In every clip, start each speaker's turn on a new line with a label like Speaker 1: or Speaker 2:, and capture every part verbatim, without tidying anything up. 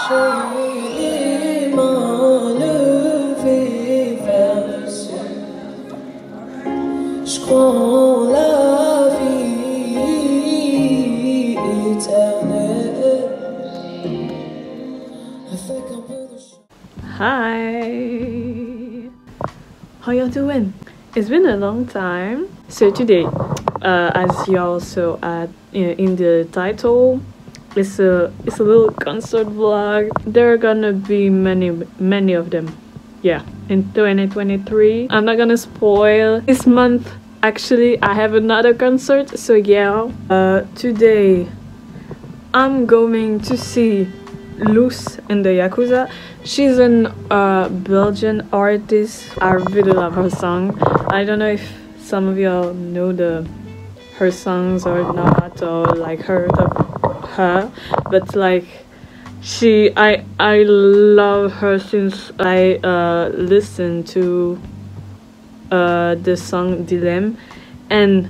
Speaker 1: les mains levées vers le ciel. Je crois en la vie éternelle. Avec un peu de chance.
Speaker 2: Hi, how you doing? It's been a long time. So today, uh, as you also at in the title, it's a it's a little concert vlog. There are gonna be many many of them. Yeah, in twenty twenty-three. I'm not gonna spoil this month. Actually, I have another concert. So yeah, uh, today I'm going to see Loes in the Yakuza. She's an uh, Belgian artist. I really love her song. I don't know if some of y'all know the her songs or not, or like heard of her, but like she I I love her since I uh, listened to uh, the song Dilemme, and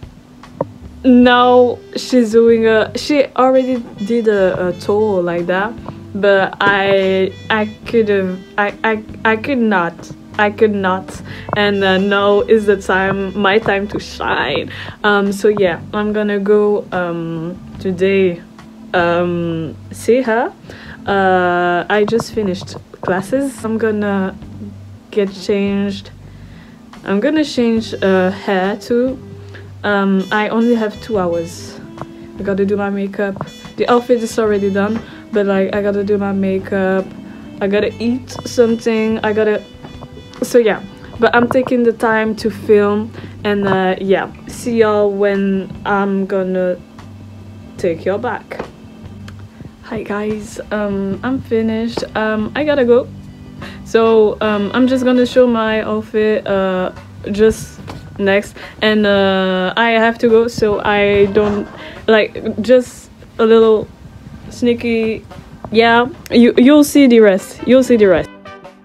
Speaker 2: now she's doing a she already did a, a tour like that, but I I could have I, I I could not I could not and uh, now is the time my time to shine. Um so yeah, I'm gonna go um today um see her. uh I just finished classes. I'm gonna get changed. I'm gonna change uh, hair too. Um, I only have two hours. I gotta do my makeup. The outfit is already done, but like I gotta do my makeup. I gotta eat something. I gotta. So yeah, but I'm taking the time to film, and uh, yeah, see y'all when I'm gonna take y'all back. Hi guys, um, I'm finished. Um, I gotta go. So um, I'm just gonna show my outfit. Uh, just. Next, and uh, I have to go, so I don't like just a little sneaky. Yeah, you you'll see the rest. You'll see the rest.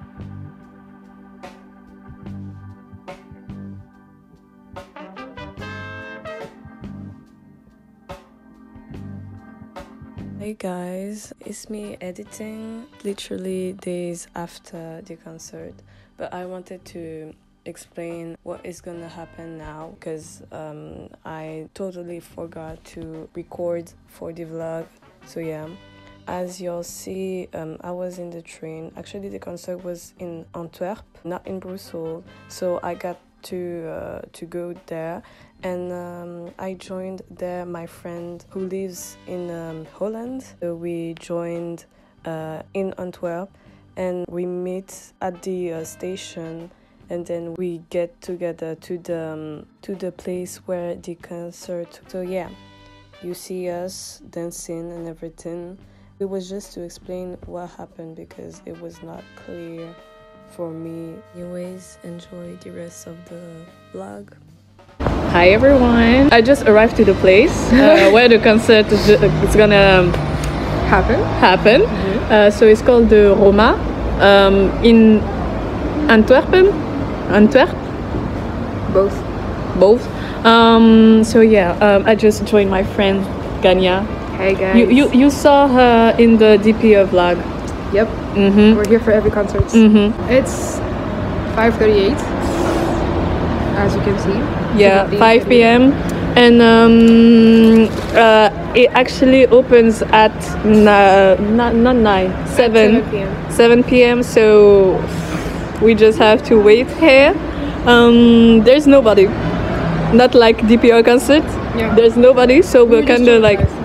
Speaker 2: Hey guys, it's me editing literally days after the concert, but I wanted to explain what is gonna happen now because um I totally forgot to record for the vlog. So yeah, as you'll see, um I was in the train. Actually the concert was in Antwerp, not in Brussels, so I got to uh, to go there, and um I joined there my friend who lives in um, Holland. So we joined uh in Antwerp, and we meet at the uh, station, and then we get together to the um, to the place where the concert. So yeah, you see us dancing and everything. It was just to explain what happened because it was not clear for me. Anyways, enjoy the rest of the vlog. Hi everyone, I just arrived to the place uh, where the concert is, is gonna
Speaker 3: happen.
Speaker 2: Happen. Mm-hmm. uh, so it's called the Roma um, in Antwerpen. Antwerp?
Speaker 3: Both.
Speaker 2: Both. Um, so yeah, um, I just joined my friend Ganya.
Speaker 3: Hey guys.
Speaker 2: You you you saw her in the D P O vlog.
Speaker 3: Yep.
Speaker 2: Mm-hmm.
Speaker 3: We're here for every concert.
Speaker 2: Mm-hmm.
Speaker 3: It's five thirty-eight, as you can see.
Speaker 2: Yeah, five p m and um, uh, it actually opens at na not not nine, seven
Speaker 3: p m
Speaker 2: seven p m So we just have to wait here. Um, there's nobody. Not like D P O concert.
Speaker 3: Yeah.
Speaker 2: There's nobody, so we're, we're kind of like.
Speaker 3: Guys.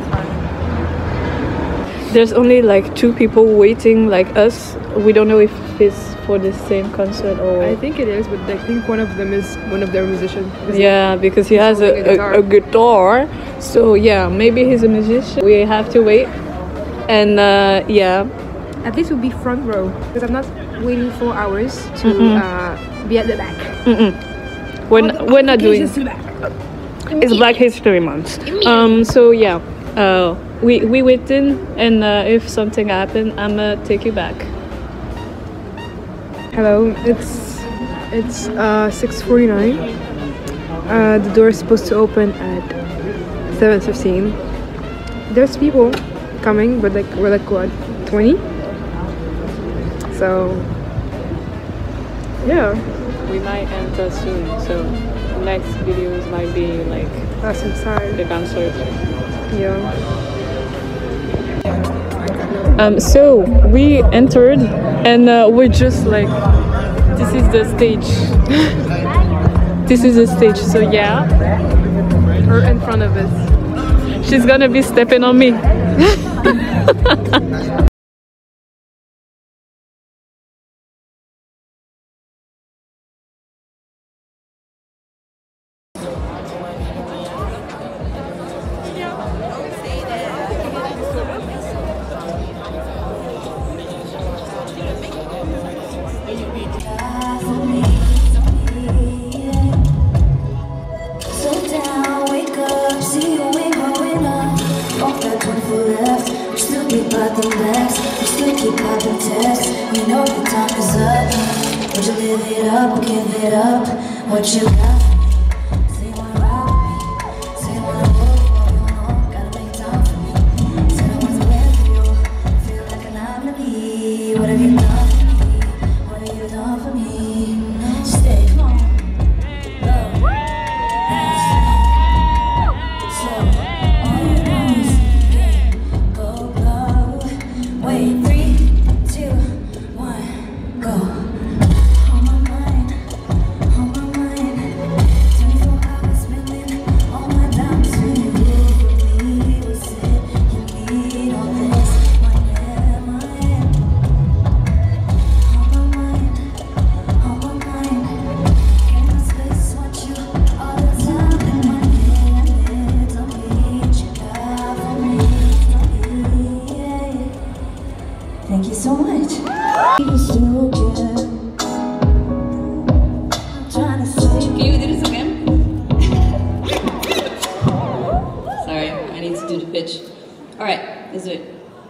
Speaker 2: There's only like two people waiting like us. We don't know if it's for the same concert or.
Speaker 3: I think it is, but I think one of them is one of their musicians.
Speaker 2: Yeah, because he has a, a, guitar. a, a guitar. So yeah, maybe he's a musician. We have to wait, and uh, yeah.
Speaker 3: At least we'll be front row because I'm not waiting four hours to mm-hmm. uh, be at the back.
Speaker 2: Mm-mm. We're, n we're not doing. It's Black History Month. Um. So yeah. Uh. We we waiting, and uh, if something happen, I'ma take you back.
Speaker 3: Hello. It's it's uh six forty-nine. Uh, the door is supposed to open at seven fifteen. There's people coming, but like we're like what twenty. So yeah,
Speaker 2: We might enter soon, so next videos might be like
Speaker 3: us inside.
Speaker 2: the concert.
Speaker 3: Yeah.
Speaker 2: Um, so we entered and uh, we're just like, this is the stage. This is the stage, so yeah.
Speaker 3: Or in front of us.
Speaker 2: She's gonna be stepping on me.
Speaker 4: Slow down, wake up, see you ain't growing up. Off that twenty-four left, we still keep popping backs, we still keep popping texts. We know the time is up. Would you live it up or give it up? What you got? Say you wanna ride with me, say you wanna roll for you, no, gotta make time for me. Said I wasn't meant for you, feel like an anomaly. What have you done for me? What have you done for me? Stay calm. Thank you so much. You still care. I'm trying to say.
Speaker 5: Can you do this again? Sorry, I need to do the pitch. Alright, let's do it.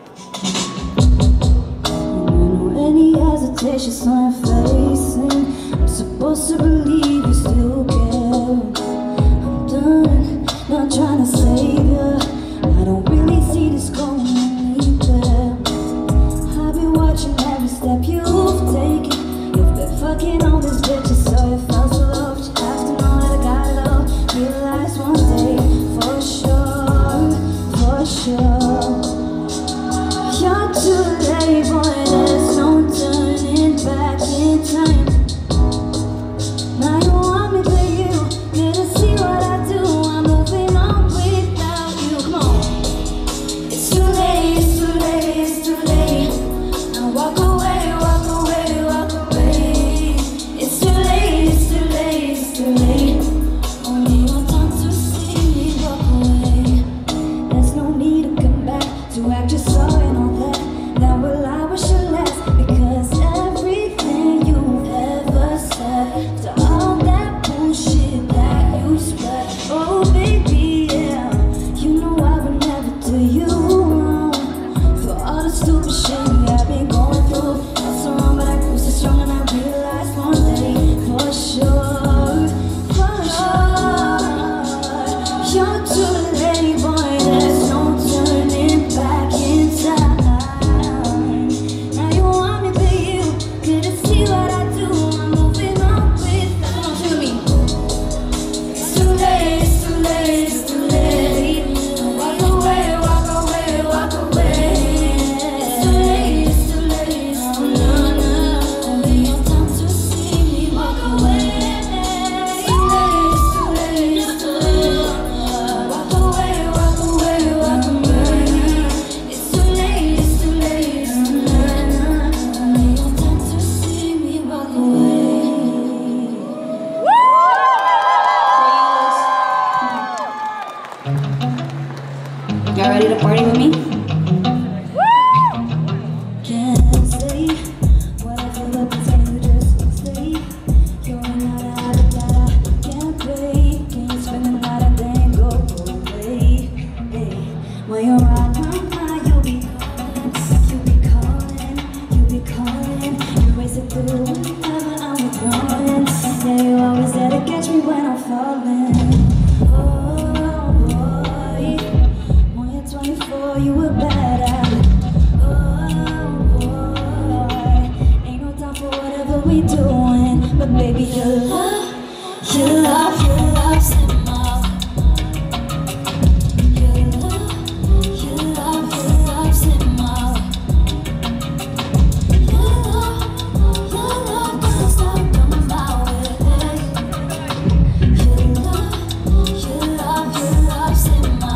Speaker 4: Any hesitations on your face, and I'm supposed to believe you still care. I'm done, not trying to save you. I don't really see this going anywhere. I've been watching every step you've taken. You've been fucking all these bitches, so it felt so low. But you have to know that I got it all. Realize one day, for sure, for sure. You're too late, boy, there's no turning back in time. Now you want me, but you couldn't see what I do. I'm moving on without you. Come on. It's too late, it's too late, it's too late. Now walk away, walk away, walk away. It's too late, it's too late, it's too late. Only one time to see me walk away. There's no need to come back to act just so and all that. That will I wish you last, because everything you've ever said, to all that bullshit that you spread. Oh baby, yeah, you know I would never do you wrong. For all the stupid shit I've been going through, not so wrong, but I grew so strong and I realized one day, for sure, for sure, you're too late, boy, there's no turning back in time. Now you want me, but you couldn't see what I do. I'm moving on with, come on, sing with me. It's too late, it's too late, it's too late. Walk away, walk away, walk away. It's too late, it's too late, it's too late. Only your time to see me walk away. It's too late, it's too late, it's too late. Walk away, walk away, walk away. It's too late, it's too late, it's too late. Only your time to see me walk away.
Speaker 5: Y'all ready to party with me?
Speaker 4: Can't say what I feel up until you just stay. You're not out of data, can't play. Can't spend the night and then go away. Hey, when you're out my mind, you'll be calling, you'll be calling, you'll be calling. You race it through whenever I'm withdrawing. Yeah, you always there to catch me when I'm falling. Oh boy, when you're twenty-four, you were better. Oh boy, but baby your love, your love, your love's in my your love, your love, your love's in my your love, your love can't stop coming my way. Your love, your love, your love's in my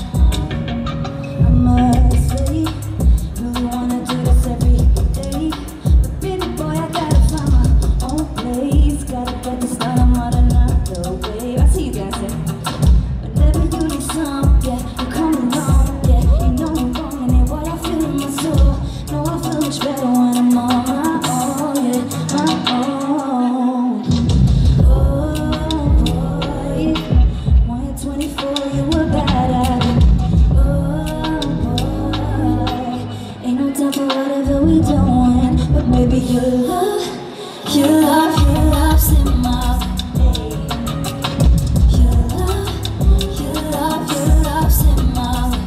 Speaker 4: I must say, really wanna do this every day, but baby boy, I gotta find my own place. Gotta get this done, I'm not another way. I see you dancing. Whenever you need some, yeah, you're coming wrong, yeah. You know I'm wrong, and ain't what I feel in my soul. No, I feel much better when I'm on my own, yeah, my own. Oh boy, when you're twenty-four, you were bad at it. Oh boy, ain't no time for whatever we doing, but baby your love, your love, your love's in my way. Your love, your love, your love's in my way.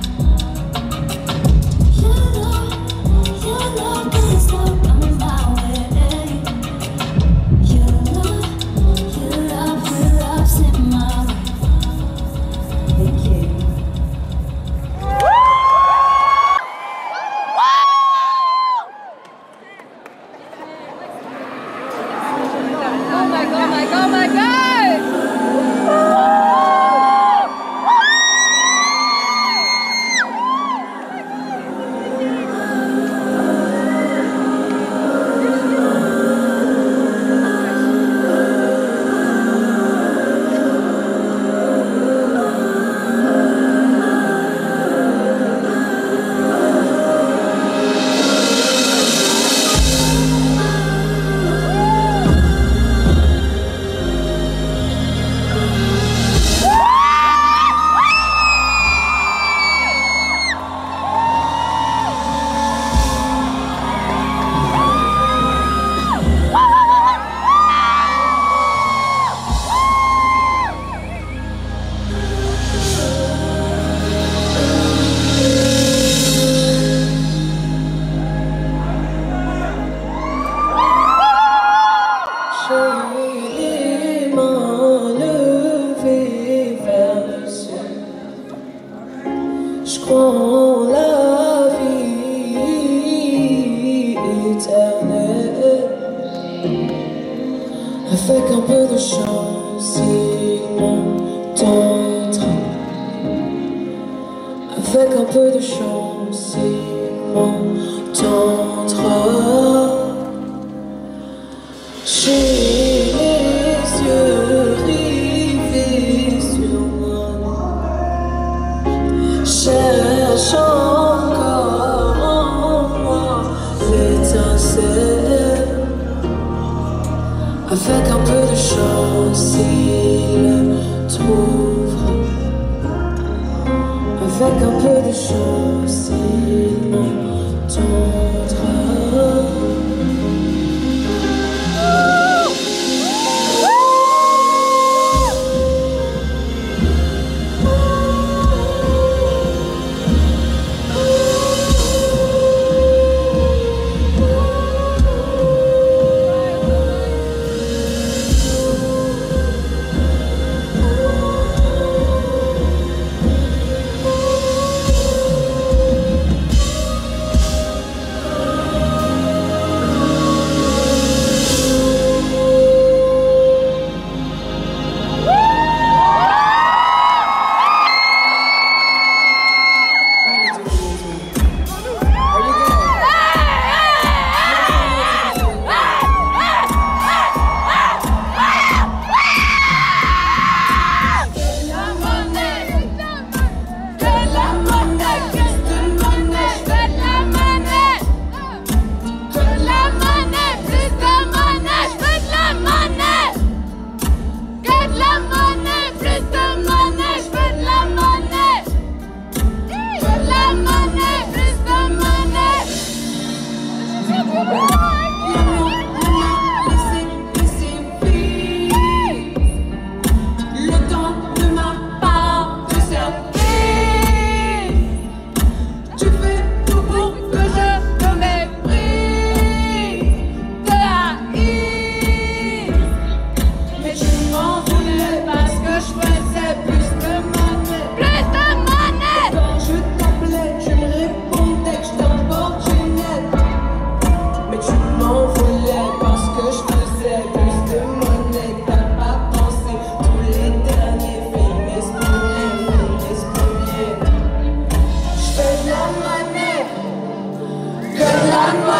Speaker 4: Your love, your love can't stop coming my way. Your love, your love, your love's in my way. Thank you.
Speaker 1: J'ai les mains levées vers le ciel. Je crois en la vie éternelle. Avec un peu de chance, il m'entendra. Avec un peu de chance, il m'entendra. J'ai les yeux rivés sur moi. Cherche encore en moi l'étincelle. Avec un peu de chance, il trouvera. Avec un peu de chance, il m'entendra.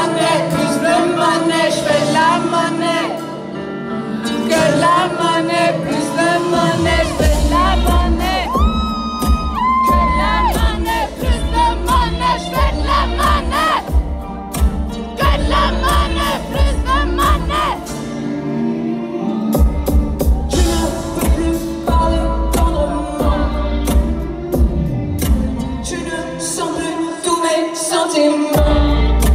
Speaker 1: monnaie, plus de monnaie, je fais de la monnaie. Que de la monnaie, plus de monnaie, je fais de la monnaie. Que de la monnaie, plus de monnaie, je fais de la monnaie. Que de la monnaie, plus de monnaie. Je ne peux plus parler tendrement. Je ne sens plus tous mes sentiments.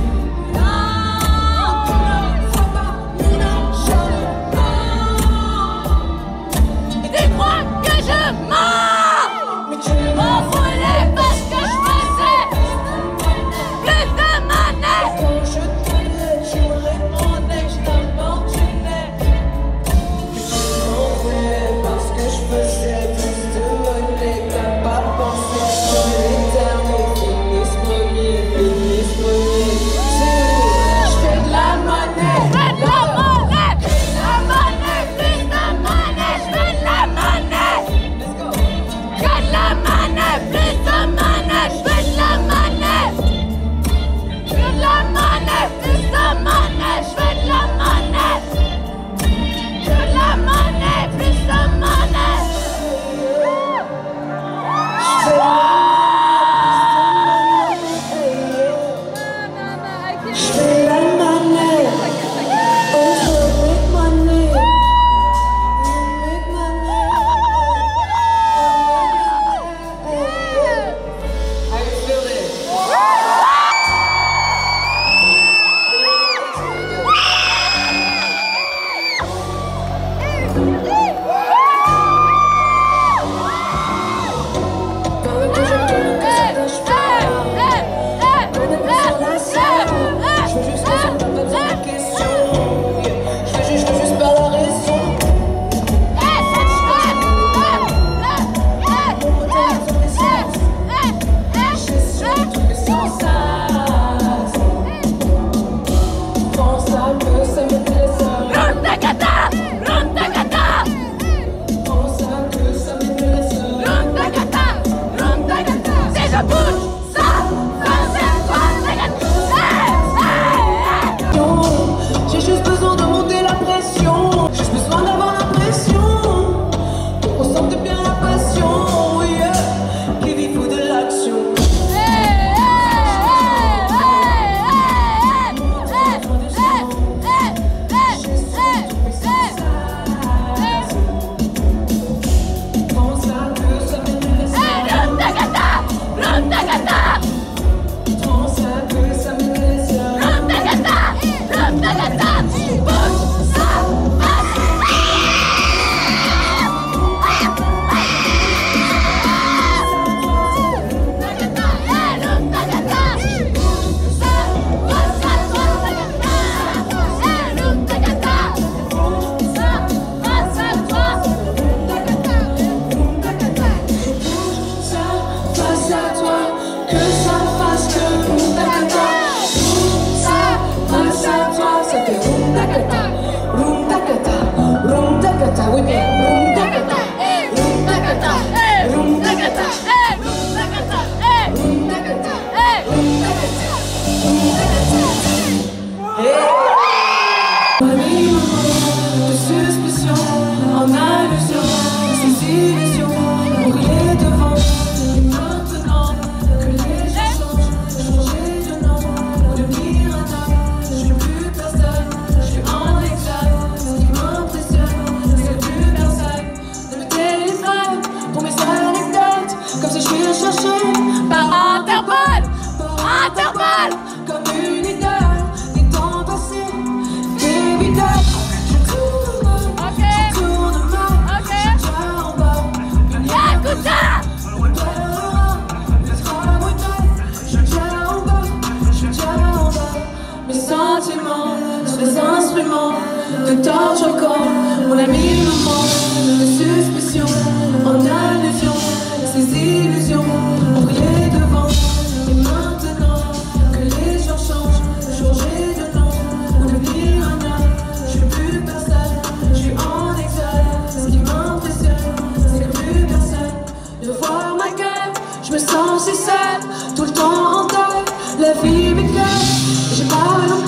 Speaker 1: De torche encore, mon ami me manque. De suspicion, en allusion, ces illusions ont brillé devant. Et maintenant que les gens changent, changer de nom ou devenir un homme, je suis plus personne, je suis en exode. Ce qui m'impressionne, c'est que plus personne ne voit ma gueule. Je me sens si seule, tout le temps en deuil. La vie m'éclaire, j'ai pas non plus.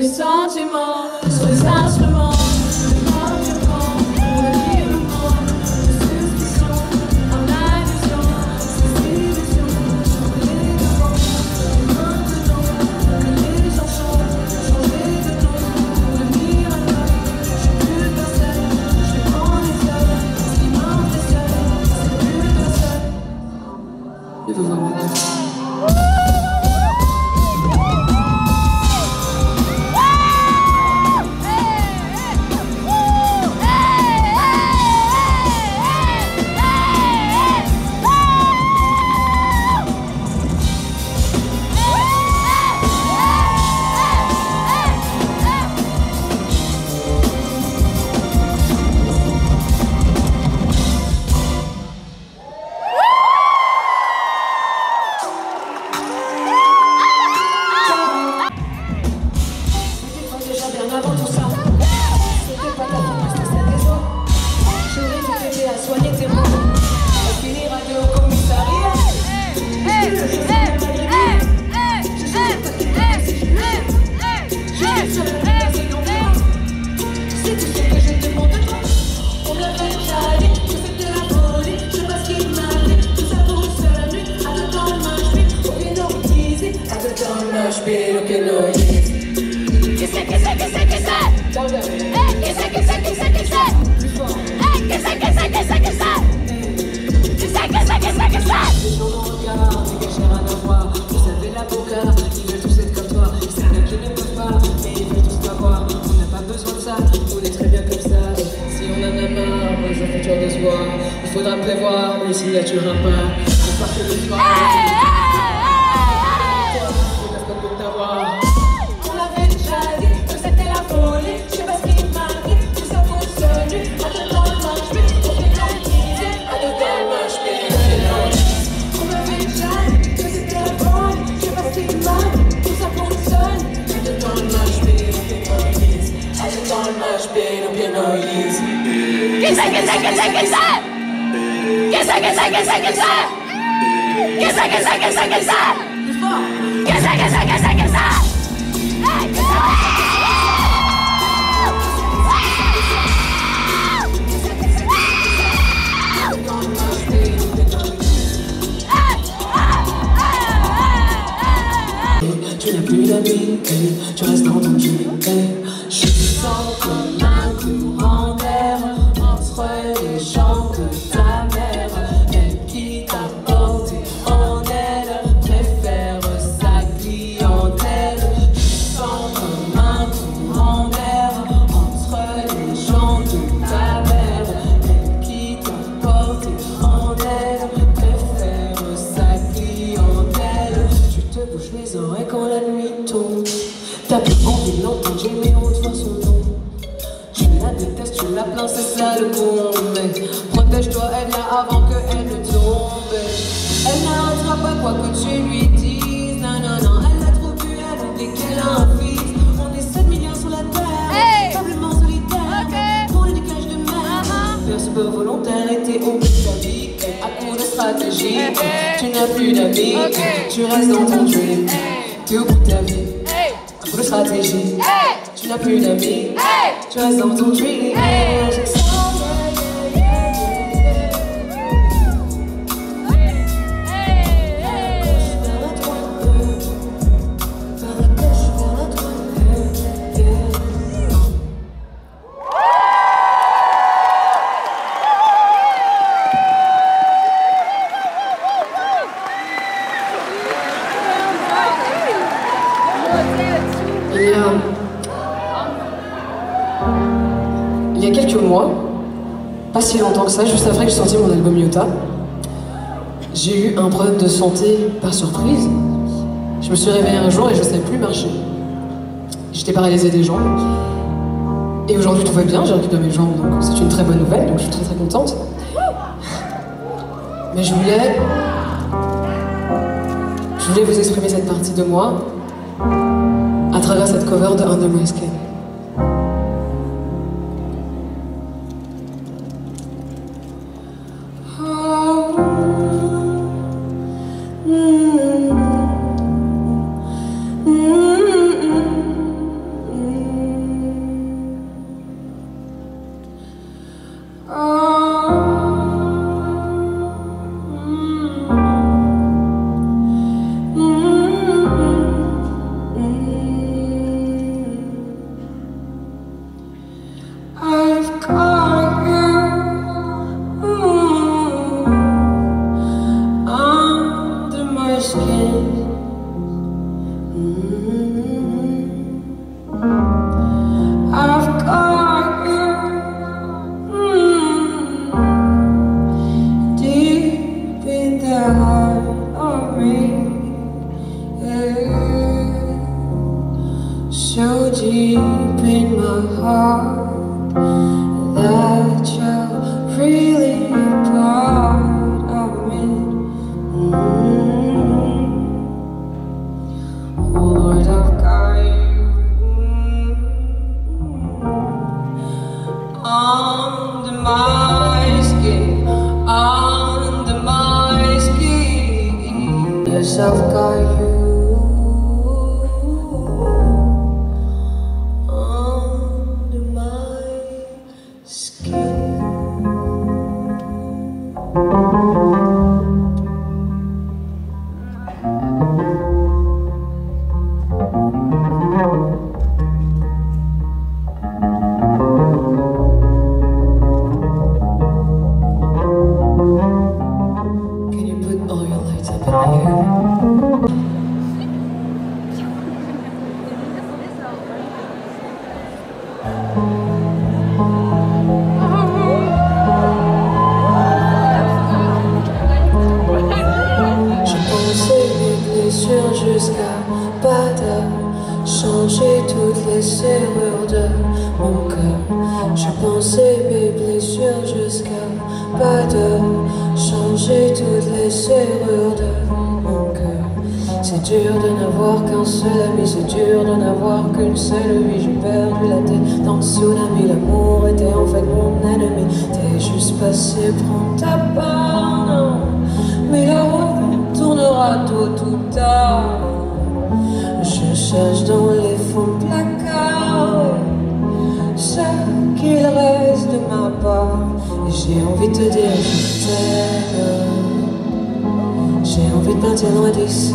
Speaker 1: les sentiments sur les instruments.
Speaker 6: Il faudra prévoir les signatures un pas. On part que le soir.
Speaker 1: On avait déjà dit que c'était la folie. Je sais pas ce qui m'a dit, tout ça pour seul. À deux dans le match, mais on fait l'enquise. À deux dans le match, mais on fait l'enquise. On avait déjà dit que c'était la folie. Je sais pas ce qui m'a dit, tout ça pour seul. À deux dans le match, mais on fait l'enquise. À deux dans le match, mais on fait l'enquise.
Speaker 7: Qu'est-ce que c'est, qu'est-ce que c'est, qu'est-ce que c'est? Qu'est-ce que c'est, qu'est-ce que c'est? Qu'est-ce que c'est, qu'est-ce que c'est? Qu'est-ce que c'est, qu'est-ce que c'est?
Speaker 6: Tu n'as plus d'amis, tu restes dans ton jeu. Je sens comme un courant d'air entre les jambes de ta mère. Elle qui t'a porté en elle préfère sa clientèle. Je sens comme un courant d'air entre les jambes de ta mère. Elle qui t'a porté en elle préfère sa clientèle. Tu te bouges les oreilles quand la nuit tombe. T'as plus envie de l'entendre, j'ai mes hautes fois son nom. Tu la détestes, tu la plains, c'est ça le comble. Protège-toi, elle vient avant qu'elle ne tombe. Elle n'arrêtera pas quoi que tu lui dises. Non, non, non, elle a trop bu, elle oublie qu'elle a un fils. On est sept millions sur la terre, hey, faiblement solitaire, okay, pour les dégages de mer. Uh-huh. Faire ce peu volontaire était au bout de ta vie. À coup de stratégie, hey, hey, tu n'as plus d'amis, okay, tu restes dans ton dream, hey, t'es au bout de ta vie. Hey. Pour de stratégie, hey, tu n'as plus d'amis, hey, tu restes dans ton dream. Hey. Hey. Il y a quelques mois, pas si longtemps que ça, juste après que j'ai sorti mon album Yota, j'ai eu un problème de santé par surprise. Je me suis réveillée un jour et je ne savais plus marcher. J'étais paralysée des jambes. Et aujourd'hui tout va bien, j'ai récupéré mes jambes, donc c'est une très bonne nouvelle, donc je suis très très contente. Mais je voulais... Je voulais vous exprimer cette partie de moi à travers cette cover de Under My Skin. I've got you mm, deep in the heart of me, yeah. So deep in my heart that you're really a part of me. Mm. Oh Lord, I've got you under my skin, under my skin. Yes, I've got you under my skin. Can you put all your lights up in the air? J'ai pensé mes blessures jusqu'à pas d'heure, changer toutes les serrures de mon cœur. J'ai pensé mes blessures jusqu'à pas d'heure, changer toutes les serrures de mon cœur. C'est dur de n'avoir qu'un seul ami, c'est dur de n'avoir qu'une seule vie. J'ai perdu la tête dans le tsunami, l'amour était en fait mon ennemi. T'es juste passé prendre ta part, non. Mais la roue tournera tôt ou tard. Je cherche dans les fonds placards ce qu'il reste de ma part. Et j'ai envie de te dire je t'aime. J'ai envie de partir loin d'ici.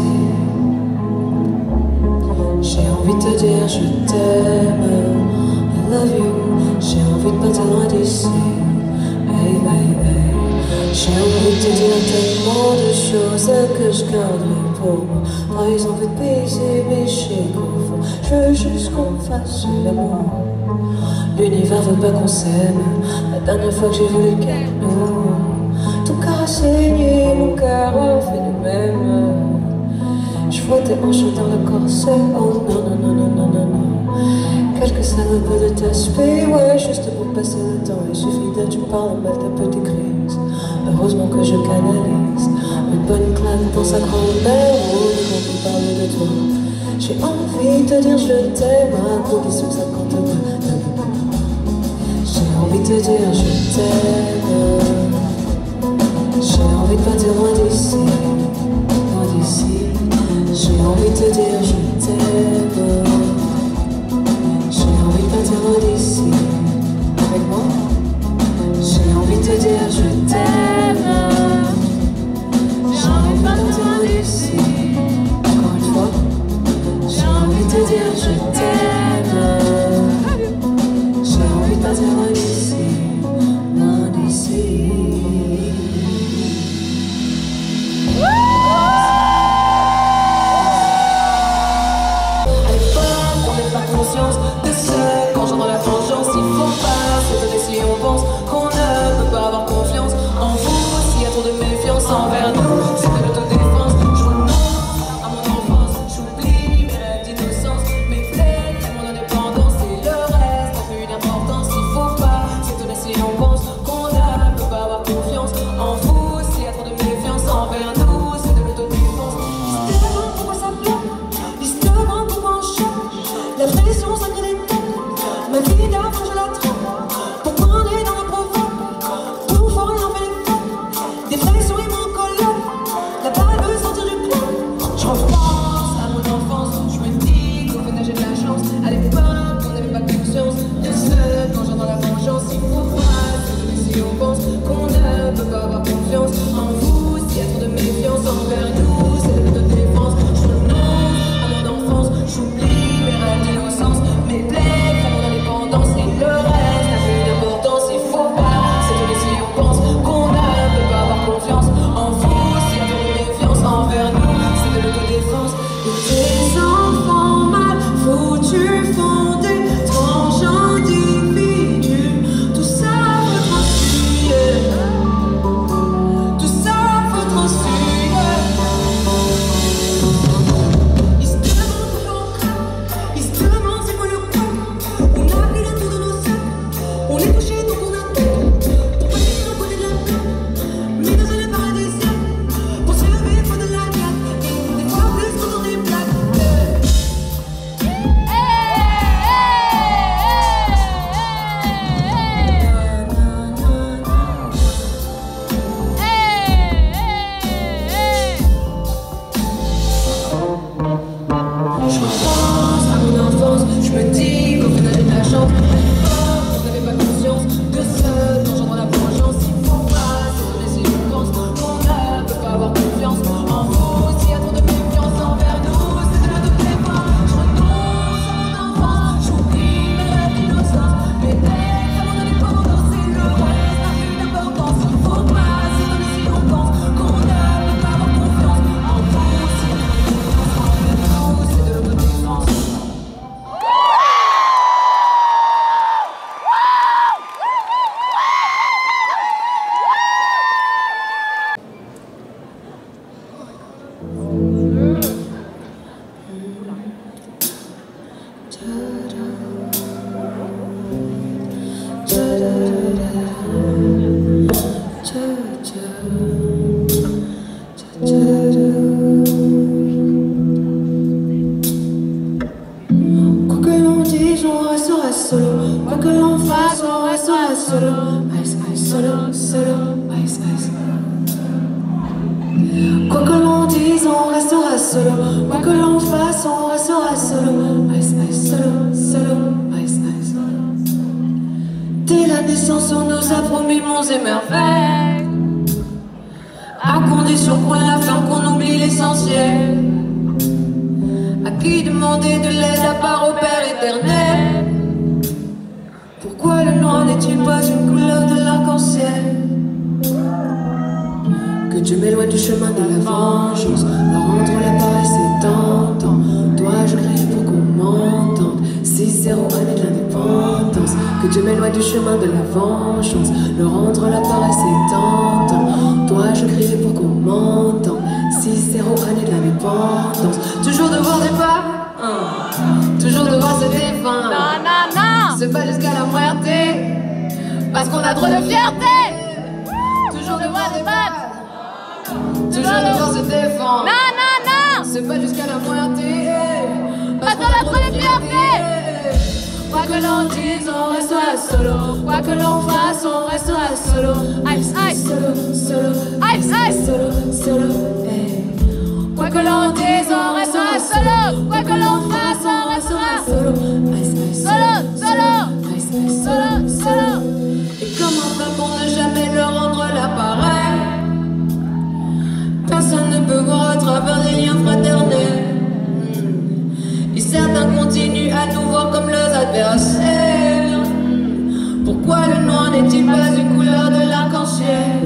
Speaker 6: J'ai envie de te dire je t'aime. I love you. J'ai envie de partir loin d'ici. Hey, hey, hey. J'ai envie de te dire tellement de choses que je garderai pour moi. Par exemple, de baiser mes chics au fond. Je veux juste qu'on fasse l'amour. L'univers veut pas qu'on s'aime. La dernière fois que j'ai voulu qu'elle nous tout caresser, mon cœur a fait de même. Je frottais en chantant le corset. Oh non, non, non, non, non, non, non. Quelques salopes de t'aspect, ouais, juste pour passer le temps. Il suffit que tu parles mal ta petite crise. Heureusement que je canalise une bonne claque pour sa grand-mère. Oh, quand on parle de toi, j'ai envie de te dire je t'aime. Un coup qui sous cinquante pas. J'ai envie de te dire je t'aime. J'ai envie de partir loin d'ici, loin d'ici. J'ai envie de te dire je t'aime. J'ai envie de partir loin d'ici, avec moi. J'ai envie de te dire je t'aime. J'ai envie de partir loin d'ici, encore une fois. J'ai envie de te dire je t'aime. J'ai envie de partir loin d'ici, loin d'ici. De ce quand j'entends la vengeance, il faut pas se donner si on pense qu'on ne peut pas avoir confiance en vous. S'il y a trop de méfiance envers nous, c'est de l'autodéfense. Je renonce à mon enfance, j'oublie mes rêves d'innocence, mes plaies.
Speaker 1: Quoi que l'on dise, on restera solo. Quoi que l'on fasse, on restera solo. Ice, ice, solo, solo, ice, ice. Quoi que l'on dise, on restera solo. Quoi que l'on fasse, on restera solo. Ice, ice, solo, solo, ice, ice. Dès la naissance, on nous a promis monts et merveilles, à condition qu'on la ferme, qu'on oublie l'essentiel. À qui demander de l'aide à part au Père éternel? Pourquoi le noir n'est-il pas une couleur de l'arc-en-ciel? Que Dieu m'éloigne du chemin de la vengeance, le rendre la paresse est tentant. Dois-je crier pour qu'on m'entende? six zéro année de l'indépendance. Que Dieu m'éloigne du chemin de la vengeance, le rendre la paresse est tentant. Dois-je crier pour qu'on m'entende? six zéro année de l'indépendance. Toujours devoir des pas, hein. Toujours devoir se défendre.
Speaker 7: Non, non, non.
Speaker 1: C'est pas jusqu'à la muerte,
Speaker 7: Parce qu'on a trop de fierté.
Speaker 1: toujours devoir se battre, toujours devoir se défendre.
Speaker 7: Non, non, non.
Speaker 1: C'est pas jusqu'à la muerte,
Speaker 7: Parce qu'on a trop de fierté.
Speaker 1: Quoi que l'on dise, on restera solo. Quoi que l'on fasse, on restera solo.
Speaker 7: Ice, ice.
Speaker 1: Solo, solo,
Speaker 7: Ice, ice.
Speaker 1: solo, solo, eh. Quoi que l'on dise, on restera solo. Quoi que l'on fasse, on restera solo. Ice, ice,
Speaker 7: Solo, solo.
Speaker 1: ice, ice,
Speaker 7: Solo, solo.
Speaker 1: Et comment faire pour ne jamais leur rendre l'appareil? Personne ne peut voir à travers des liens fraternels. Et certains continuent à nous voir comme leurs adversaires. Pourquoi le noir n'est-il pas une couleur de l'arc-en-ciel?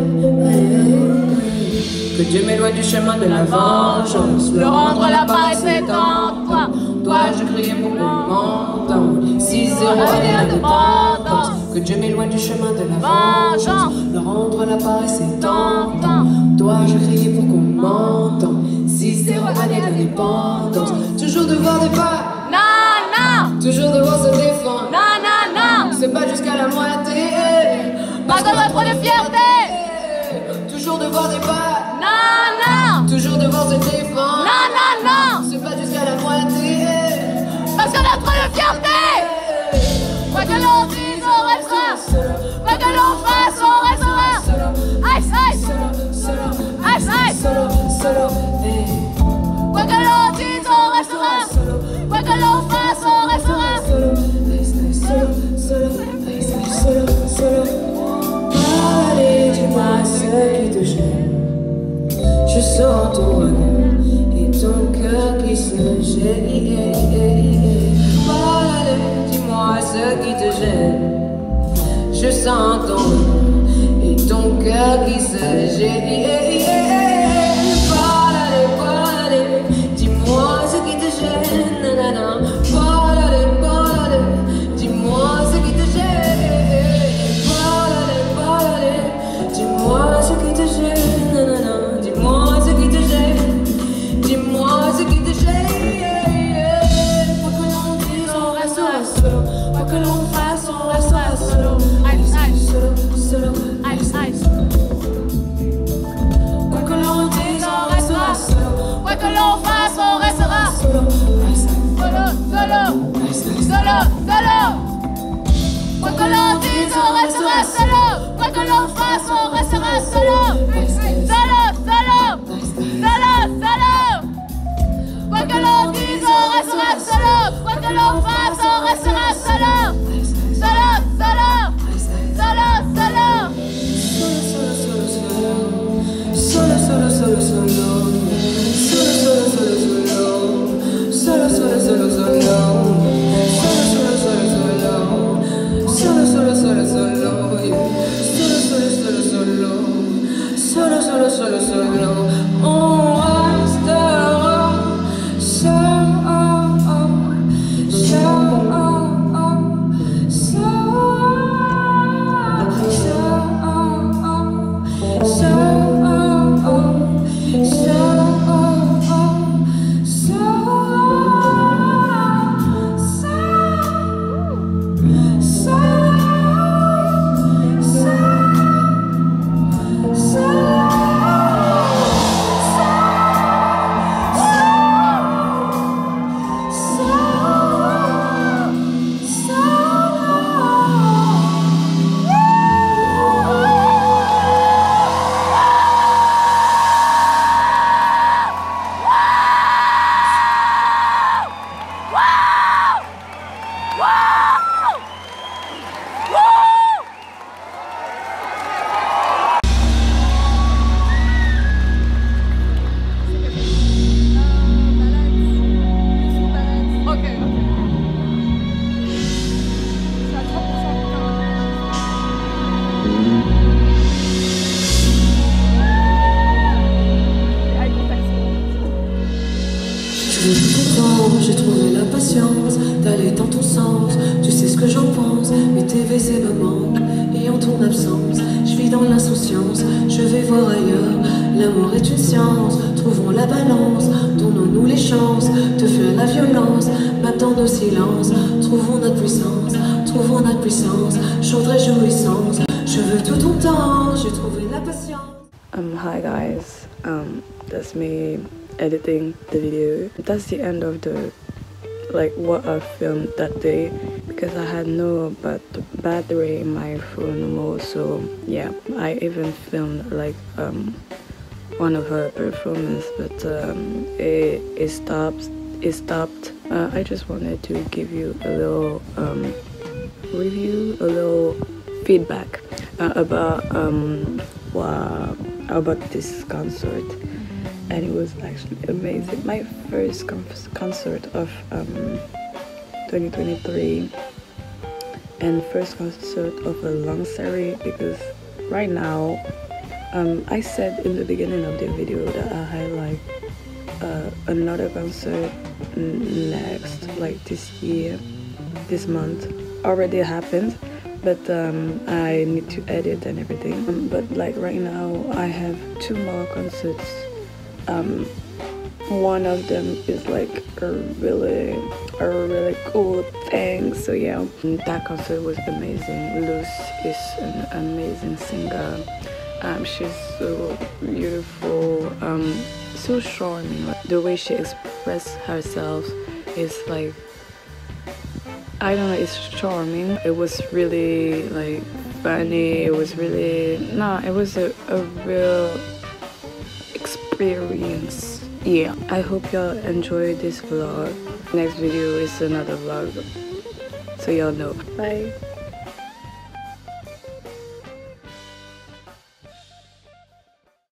Speaker 1: Que Dieu m'éloigne du chemin de la vengeance,
Speaker 7: Le rendre la paresse est en toi.
Speaker 1: dois-je crier pour qu'on m'entende? six zéro année l'indépendance. Que Dieu m'éloigne du chemin de la vengeance, le rendre la paresse est tentant. Dois-je crier pour qu'on m'entende? six zéro année l'indépendance. Toujours devoir des pas,
Speaker 7: Non, non.
Speaker 1: toujours devoir se défendre.
Speaker 7: Non, non, non.
Speaker 1: C'est pas jusqu'à la moitié,
Speaker 7: Parce qu'on a trop de fierté.
Speaker 1: toujours devoir des pas,
Speaker 7: Non, non.
Speaker 1: toujours devoir se défendre.
Speaker 7: Non, non, non.
Speaker 1: C'est pas jusqu'à la moitié,
Speaker 7: Parce qu'on a trop de fierté. Quoi que l'on dise, on restera. Quoi que l'on fasse, on restera. Ice, ice. Ice, ice.
Speaker 1: solo, solo, eh.
Speaker 7: Quoi que l'on dise, on restera. Quoi que l'on fasse, on restera.
Speaker 1: Solo, ice, ice, solo, solo, ice, ice, solo, solo. Allez, dis-moi ce qui te gêne. Je sens ton regard et ton cœur qui se gêne. Allez, dis-moi ce qui te gêne. Je sens ton regard et ton cœur qui se gêne. Allez, allez, dis-moi ce qui te gêne. Nanana. Allez, allez, dis-moi ce qui te gêne. Allez, allez, dis-moi ce qui te gêne. Nanana. Dis-moi ce qui te gêne. Dis-moi ce qui te gêne. Quoi que l'on dise, on restera solo. Quoi que l'on fasse, on restera solo.
Speaker 7: Ice, ice.
Speaker 1: Solo, solo,
Speaker 7: Ice, ice.
Speaker 1: quoi que l'on dise, on restera solo.
Speaker 7: Quoi que l'on fasse, on restera.
Speaker 1: Solo, ice,
Speaker 7: Solo, solo.
Speaker 1: ice, ice.
Speaker 7: Solo, solo. Quoi que l'on dise, on restera solo. Quoi que l'on fasse, on restera solo. Solo, solo. Solo, solo. Quoi que l'on dise, on restera solo. Quoi que l'on fasse, on restera solo. Solo, solo. Solo, solo.
Speaker 1: Solo, solo, solo, solo. Solo, solo, solo, solo. Solo, solo, solo, solo. Solo, solo, solo, solo. Solo, solo, solo, solo. Solo, solo, solo, solo. Solo, solo, solo, solo. On restera solo. voir ailleurs. L'amour est une science, trouvons la balance, donnons-nous les chances de faire la violence. Même dans nos silences, trouvons notre puissance, trouvons notre puissance, chante réjouissance. Je veux tout ton temps, j'ai trouvé la patience.
Speaker 8: Um, hi guys, um, that's me editing the video. That's the end of the, like, what I filmed that day, because I had no bat battery in my phone more. So yeah, I even filmed like um, one of her performance, but um, it, it stopped. It stopped. Uh, I just wanted to give you a little um, review, a little feedback uh, about um, what, about this concert, and it was actually amazing. My first concert of um, twenty twenty-three, and first concert of a long series, because right now, um, I said in the beginning of the video that I had like uh, another concert next, like this year, this month, already happened, but um, I need to edit and everything. Um, but like right now, I have two more concerts. Um, one of them is like a really, a really cool thing. So yeah, that concert was amazing. Luz is an amazing singer. Um, she's so beautiful, um, so charming. The way she expresses herself is like, I don't know, it's charming. It was really like funny. It was really, no, it was a, a real experience. Yeah, I hope y'all enjoyed this vlog. Next video is another vlog, so y'all know. Bye.